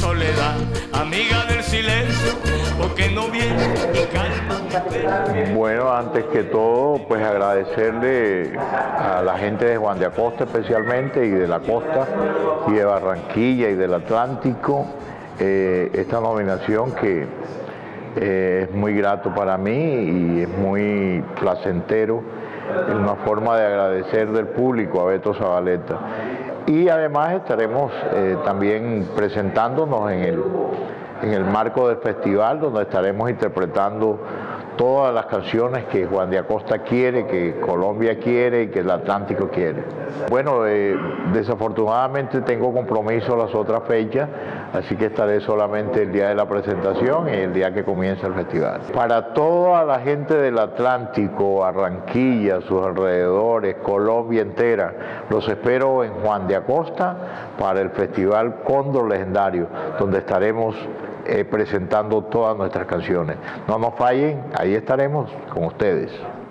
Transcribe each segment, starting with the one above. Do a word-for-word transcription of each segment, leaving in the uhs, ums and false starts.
soledad, amiga del silencio, porque no viene y calma. Bueno, antes que todo, pues agradecerle a la gente de Juan de Acosta especialmente, y de la costa, y de Barranquilla, y del Atlántico, eh, esta nominación que eh, es muy grato para mí y es muy placentero, es una forma de agradecer del público a Beto Zavaleta. Y además estaremos eh, también presentándonos en el, en el marco del festival, donde estaremos interpretando todas las canciones que Juan de Acosta quiere, que Colombia quiere y que el Atlántico quiere. Bueno, eh, desafortunadamente tengo compromiso las otras fechas, así que estaré solamente el día de la presentación y el día que comienza el festival. Para toda la gente del Atlántico, Barranquilla, sus alrededores, Colombia entera, los espero en Juan de Acosta para el Festival Cóndor Legendario, donde estaremos Eh, presentando todas nuestras canciones. No nos fallen, ahí estaremos con ustedes.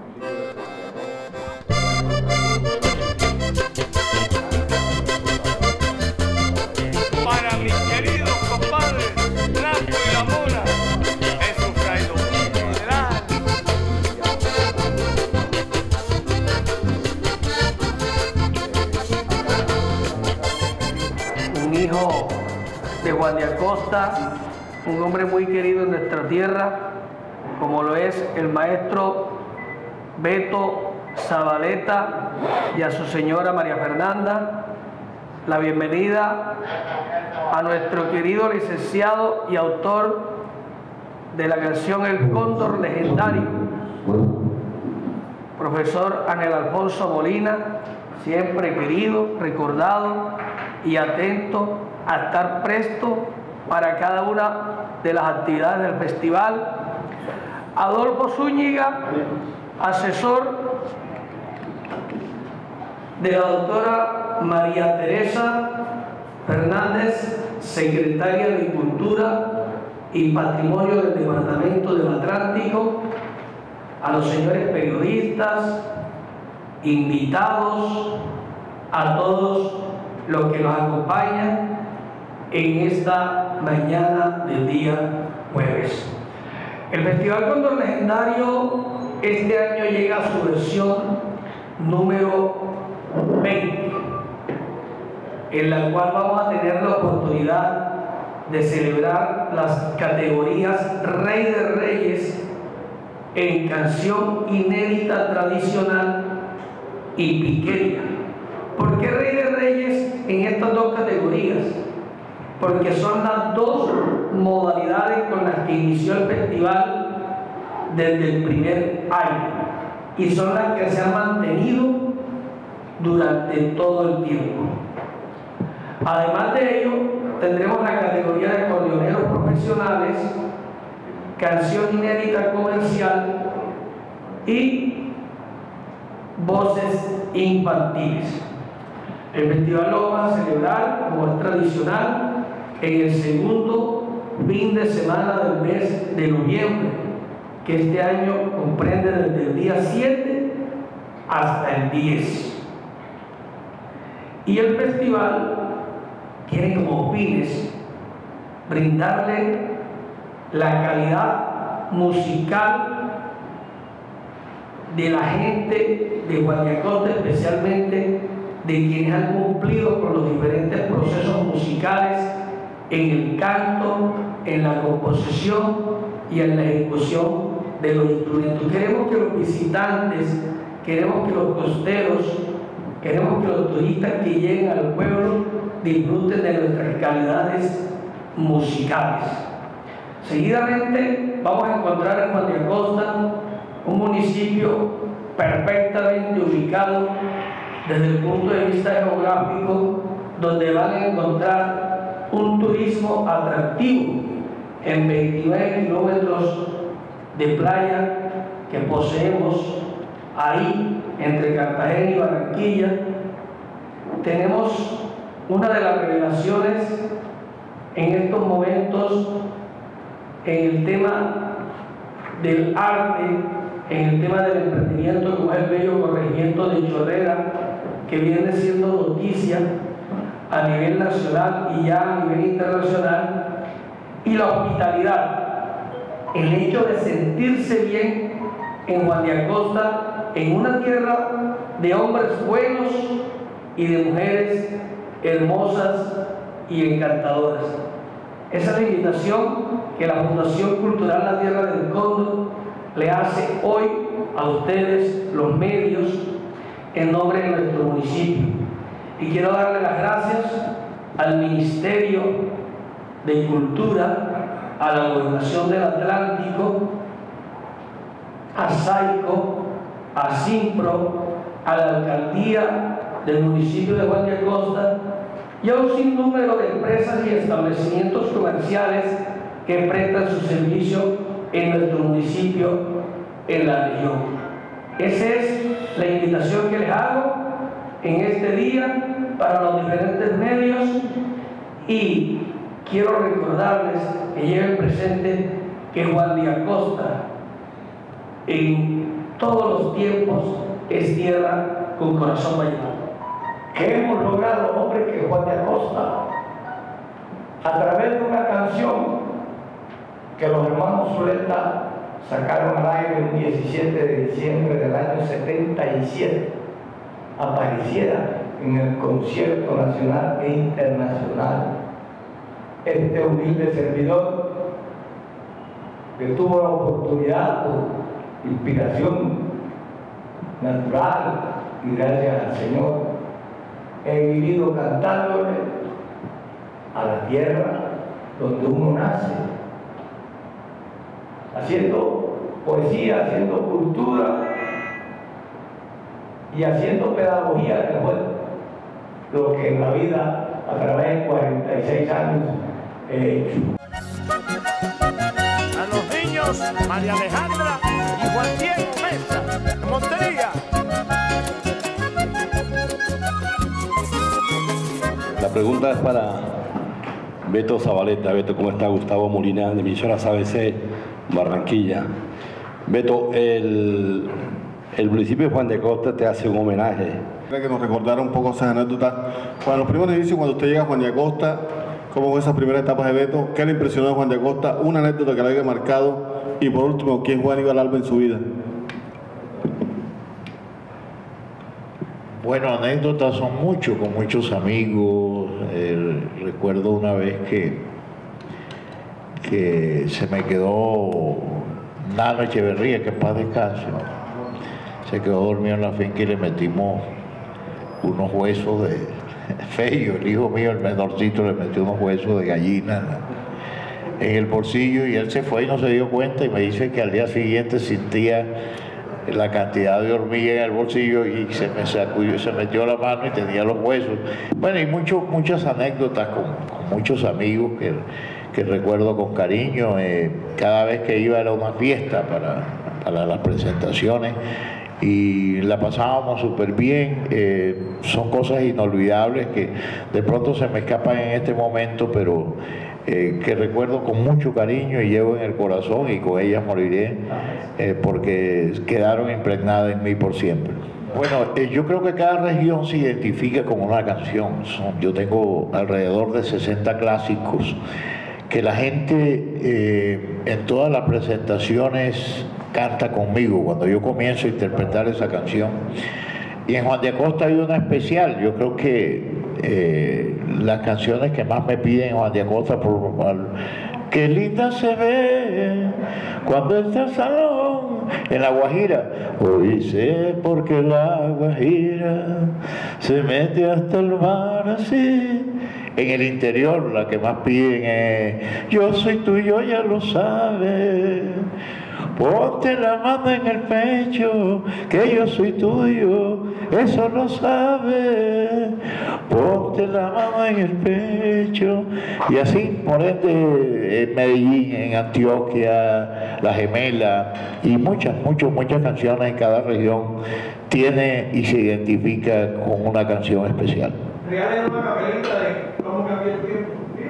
Para mis queridos compadres, Naco y la Mona, es un fraido general. Un hijo de Juan de Acosta, un hombre muy querido en nuestra tierra, como lo es el maestro Beto Zavaleta, y a su señora María Fernanda, la bienvenida a nuestro querido licenciado y autor de la canción El Cóndor Legendario, profesor Ángel Alfonso Molina, siempre querido, recordado y atento a estar presto para cada una de las actividades del festival. Adolfo Zúñiga, asesor de la doctora María Teresa Fernández, secretaria de Cultura y Patrimonio del Departamento del Atlántico, a los señores periodistas, invitados, a todos los que nos acompañan en esta mañana del día jueves. El Festival Cóndor Legendario este año llega a su versión número veinte, en la cual vamos a tener la oportunidad de celebrar las categorías Rey de Reyes en canción inédita tradicional y piqueña. ¿Por qué Rey de Reyes en estas dos categorías? Porque son las dos modalidades con las que inició el festival desde el primer año, y son las que se han mantenido durante todo el tiempo. Además de ello, tendremos la categoría de acordeoneros profesionales, canción inédita comercial y voces infantiles. El festival lo vamos a celebrar, como es tradicional, en el segundo fin de semana del mes de noviembre, que este año comprende desde el día siete hasta el diez. Y el festival tiene como fines brindarle la calidad musical de la gente de Juan de Acosta, especialmente de quienes han cumplido con los diferentes procesos musicales en el canto, en la composición y en la ejecución de los instrumentos. Queremos que los visitantes, queremos que los costeros, queremos que los turistas que lleguen al pueblo disfruten de nuestras calidades musicales. Seguidamente vamos a encontrar en Juan de Acosta un municipio perfectamente ubicado desde el punto de vista geográfico, donde van a encontrar un turismo atractivo en veintinueve kilómetros de playa que poseemos ahí entre Cartagena y Barranquilla. Tenemos una de las revelaciones en estos momentos en el tema del arte, en el tema del emprendimiento, como es el bello corregimiento de Chorrera, que viene siendo noticia a nivel nacional y ya a nivel internacional, y la hospitalidad, el hecho de sentirse bien en Juan de Acosta, en una tierra de hombres buenos y de mujeres hermosas y encantadoras. Esa es la invitación que la Fundación Cultural La Tierra del Cóndor le hace hoy a ustedes, los medios, en nombre de nuestro municipio. Y quiero darle las gracias al Ministerio de Cultura, a la Gobernación del Atlántico, a SAICO, a SIMPRO, a la Alcaldía del municipio de Juan de Acosta y a un sinnúmero de empresas y establecimientos comerciales que prestan su servicio en nuestro municipio, en la región. Esa es la invitación que les hago en este día para los diferentes medios, y quiero recordarles que lleven presente que Juan de Acosta en todos los tiempos es tierra con corazón vallenado. Que hemos logrado, hombre, que Juan de Acosta, a través de una canción que los hermanos Zuleta sacaron al aire el diecisiete de diciembre del año setenta y siete, apareciera en el concierto nacional e internacional. Este humilde servidor, que tuvo la oportunidad, por inspiración natural y gracias al Señor, he vivido cantándole a la tierra donde uno nace, haciendo poesía, haciendo cultura y haciendo pedagogía, que fue lo que en la vida, a través de cuarenta y seis años, he hecho. A los niños, María Alejandra y Juan Diego Mesa, de Montería. La pregunta es para Beto Zabaleta. Beto, ¿cómo está? Gustavo Molina, de emisoras A B C, Barranquilla. Beto, el, el municipio de Juan de Acosta te hace un homenaje. Que nos recordara un poco esas anécdotas. Para los primeros inicios, cuando usted llega a Juan de Acosta, ¿cómo fue esas primeras etapas de Beto? ¿Qué le impresionó a Juan de Acosta? Una anécdota que le haya marcado. Y por último, ¿quién fue Aníbal Alba en su vida? Bueno, anécdotas son muchos, con muchos amigos. Eh, recuerdo una vez que, que se me quedó Nano Echeverría, que en paz descanse. Se quedó dormido en la finca y le metimos unos huesos de Feyo, el hijo mío, el menorcito, le metió unos huesos de gallina en el bolsillo, y él se fue y no se dio cuenta, y me dice que al día siguiente sentía la cantidad de hormiga en el bolsillo y se me sacudió, se metió la mano y tenía los huesos. Bueno, y mucho, muchas anécdotas con, con muchos amigos que, que recuerdo con cariño. Eh, cada vez que iba era una fiesta para, para las presentaciones y la pasábamos súper bien. Eh, son cosas inolvidables que de pronto se me escapan en este momento, pero Eh, que recuerdo con mucho cariño y llevo en el corazón, y con ellas moriré, eh, porque quedaron impregnadas en mí por siempre. Bueno, eh, yo creo que cada región se identifica con una canción. Son, yo tengo alrededor de sesenta clásicos que la gente eh, en todas las presentaciones canta conmigo cuando yo comienzo a interpretar esa canción. Y en Juan de Acosta hay una especial. Yo creo que eh, las canciones que más me piden en Juan de Acosta, por, por, qué linda se ve cuando está el salón en La Guajira. Hoy sé por qué La Guajira se mete hasta el mar así. En el interior la que más piden es yo soy tuyo, ya lo sabes. Ponte la mano en el pecho, que yo soy tuyo, eso lo sabes. Ponte la mano en el pecho. Y así, por ende, en Medellín, en Antioquia, La Gemela, y muchas, muchas, muchas canciones en cada región tiene y se identifica con una canción especial. Regalen una capelita de cómo cambió el tiempo.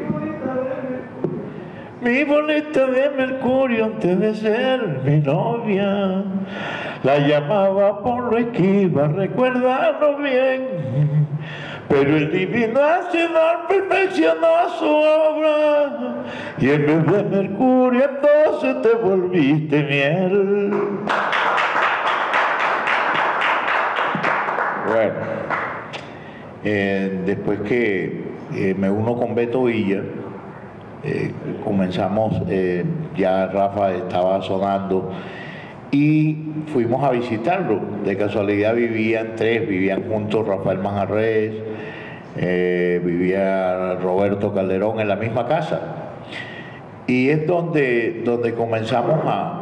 Mi boleta de mercurio antes de ser mi novia, la llamaba por lo esquiva, recuérdalo bien, pero el divino Hacedor perfeccionó su obra y en vez de mercurio entonces te volviste miel. Bueno, eh, después que eh, me uno con Beto Villa, eh, comenzamos, eh, ya Rafa estaba sonando y fuimos a visitarlo. De casualidad vivían tres, vivían juntos Rafael Manjarrés, eh, vivía Roberto Calderón en la misma casa. Y es donde, donde comenzamos a,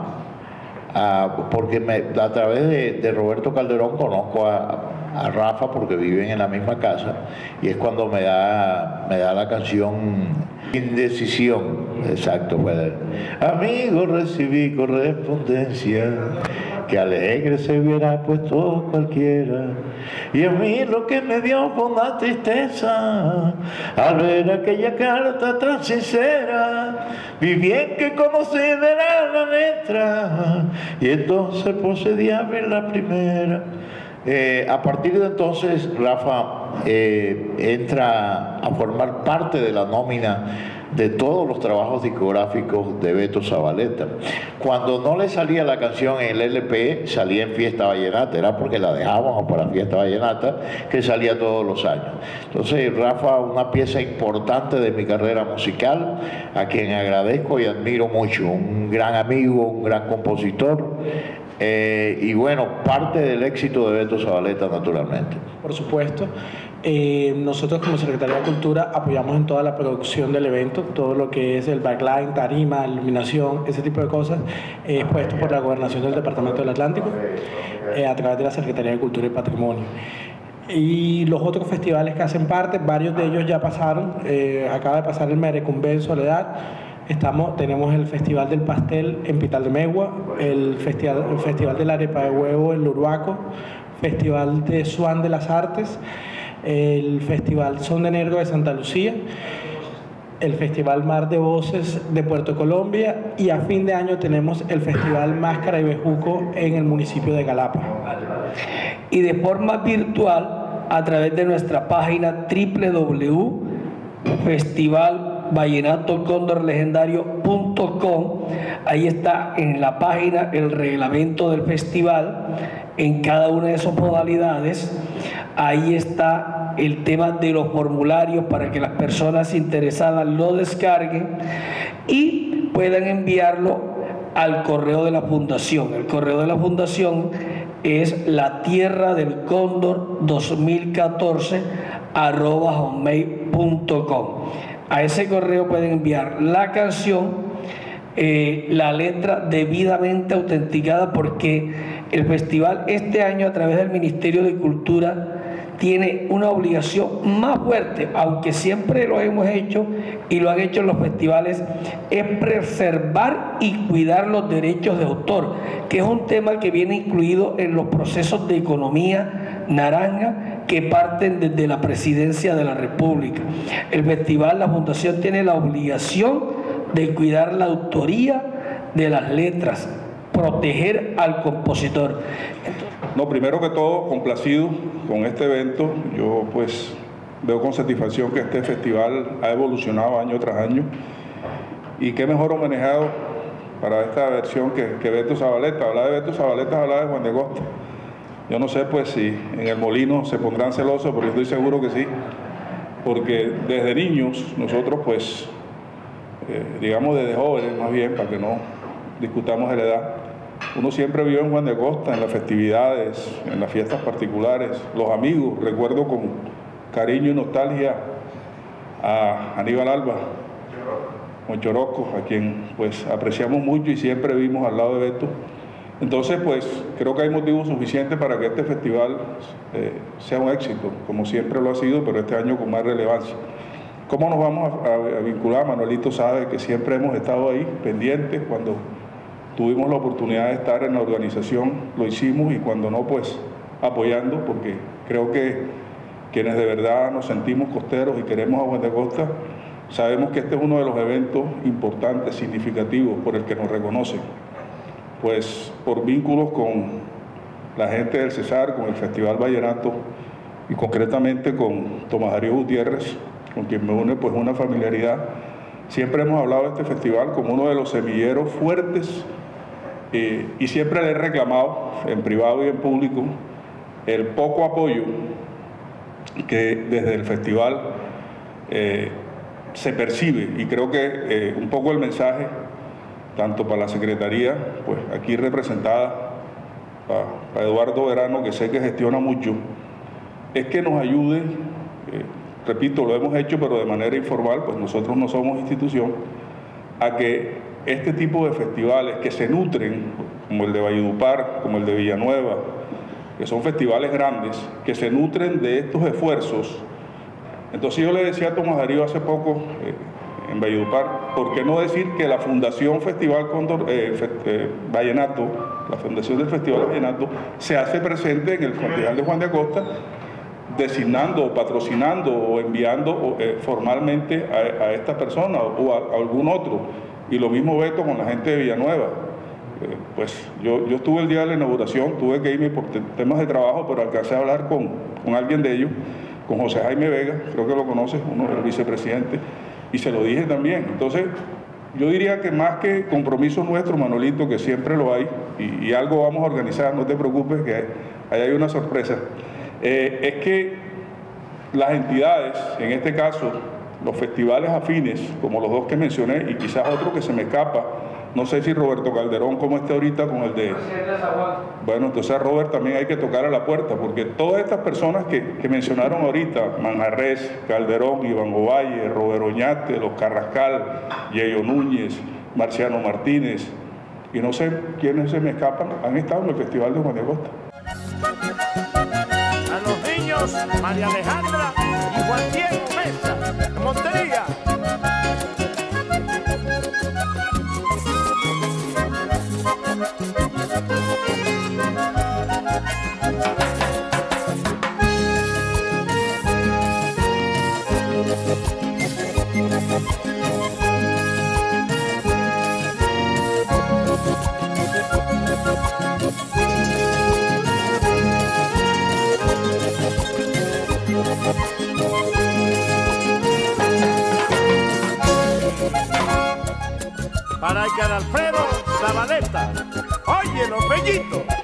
a porque me, a través de, de Roberto Calderón conozco a, a Rafa porque viven en la misma casa, y es cuando me da, me da la canción Indecisión. Exacto, pues. Amigo, recibí correspondencia, que alegre se hubiera puesto cualquiera, y a mí lo que me dio fue una tristeza al ver aquella carta tan sincera. Vi bien que considera la letra, y entonces procedí a ver la primera. Eh, a partir de entonces, Rafa eh, entra a formar parte de la nómina de todos los trabajos discográficos de Beto Zavaleta. Cuando no le salía la canción en el L P, salía en Fiesta Vallenata, era porque la dejábamos para Fiesta Vallenata, que salía todos los años. Entonces, Rafa, una pieza importante de mi carrera musical, a quien agradezco y admiro mucho, un gran amigo, un gran compositor, eh, y bueno, parte del éxito de Beto Zavaleta, naturalmente. Por supuesto. Eh, nosotros como Secretaría de Cultura apoyamos en toda la producción del evento, todo lo que es el backline, tarima, iluminación, ese tipo de cosas, eh, es puesto por la Gobernación del Departamento del Atlántico, eh, a través de la Secretaría de Cultura y Patrimonio. Y los otros festivales que hacen parte, varios de ellos ya pasaron, eh, acaba de pasar el Merecumbe en Soledad. Estamos, tenemos el Festival del Pastel en Pital de Megua, el Festival, el Festival de la Arepa de Huevo en Lurbaco, Festival de Swan de las Artes, el Festival Son de Negro de Santa Lucía, el Festival Mar de Voces de Puerto Colombia, y a fin de año tenemos el Festival Máscara y Bejuco en el municipio de Galapa. Y de forma virtual, a través de nuestra página doble u doble u doble u punto festival vallenato cóndor legendario punto com, ahí está en la página el reglamento del festival en cada una de sus modalidades. Ahí está el tema de los formularios para que las personas interesadas lo descarguen y puedan enviarlo al correo de la fundación. El correo de la fundación es la tierra del cóndor dos mil catorce arroba hotmail punto com. A ese correo pueden enviar la canción, eh, la letra debidamente autenticada, porque el festival este año, a través del Ministerio de Cultura, tiene una obligación más fuerte, aunque siempre lo hemos hecho y lo han hecho en los festivales, es preservar y cuidar los derechos de autor, que es un tema que viene incluido en los procesos de economía naranja que parten desde la Presidencia de la República. El festival, la Fundación tiene la obligación de cuidar la autoría de las letras, proteger al compositor. Entonces, no, primero que todo, complacido con este evento. Yo pues veo con satisfacción que este festival ha evolucionado año tras año, y qué mejor homenajeado para esta versión que, que Beto Zavaleta. Hablar de Beto Zavaleta, hablar de Juan de Agosta. Yo no sé pues si en el molino se pondrán celosos, pero yo estoy seguro que sí, porque desde niños nosotros pues, eh, digamos desde jóvenes más bien, para que no discutamos de la edad, uno siempre vio en Juan de Agosta, en las festividades, en las fiestas particulares, los amigos. Recuerdo con cariño y nostalgia a Aníbal Alba, Monchorocco, a quien pues apreciamos mucho y siempre vimos al lado de Beto. Entonces pues creo que hay motivos suficientes para que este festival eh, sea un éxito, como siempre lo ha sido, pero este año con más relevancia. ¿Cómo nos vamos a, a, a vincular? Manuelito sabe que siempre hemos estado ahí pendientes. Cuando tuvimos la oportunidad de estar en la organización lo hicimos, y cuando no, pues apoyando, porque creo que quienes de verdad nos sentimos costeros y queremos a Juan de Agosta, sabemos que este es uno de los eventos importantes, significativos, por el que nos reconocen, pues por vínculos con la gente del Cesar, con el Festival Vallenato y concretamente con Tomás Darío Gutiérrez, con quien me une pues una familiaridad Siempre hemos hablado de este festival como uno de los semilleros fuertes eh, y siempre le he reclamado, en privado y en público, el poco apoyo que desde el festival eh, se percibe, y creo que eh, un poco el mensaje, tanto para la Secretaría, pues aquí representada, para, para Eduardo Verano, que sé que gestiona mucho, es que nos ayude, eh, repito, lo hemos hecho pero de manera informal, pues nosotros no somos institución, a que este tipo de festivales que se nutren, como el de Valledupar, como el de Villanueva, que son festivales grandes, que se nutren de estos esfuerzos. Entonces yo le decía a Tomás Darío hace poco, eh, en Valledupar, ¿por qué no decir que la Fundación Festival Cóndor, eh, Fe, eh, Vallenato, la Fundación del Festival Vallenato, se hace presente en el Festival de Juan de Acosta, designando, patrocinando o enviando eh, formalmente a, a esta persona o a, a algún otro? Y lo mismo Beto con la gente de Villanueva. Eh, pues yo, yo estuve el día de la inauguración, tuve que irme por te temas de trabajo, pero alcancé a hablar con, con alguien de ellos, con José Jaime Vega, creo que lo conoces, uno del vicepresidente, y se lo dije también. Entonces, yo diría que más que compromiso nuestro, Manolito, que siempre lo hay, y, y algo vamos a organizar, no te preocupes, que hay, ahí hay una sorpresa, eh, es que las entidades, en este caso, los festivales afines, como los dos que mencioné, y quizás otro que se me escapa, no sé si Roberto Calderón, como esté ahorita con el de... Bueno, entonces a Robert también hay que tocar a la puerta, porque todas estas personas que, que mencionaron ahorita, Manjarres, Calderón, Iván Ovalle, Robert Oñate, Los Carrascal, Yeyo Núñez, Marciano Martínez, y no sé quiénes se me escapan, han estado en el Festival de Juan de Acosta. A los niños, María Alejandra y Juan Diego Mesa, Montería. Para el Alfredo Zabaleta, oye los bellitos.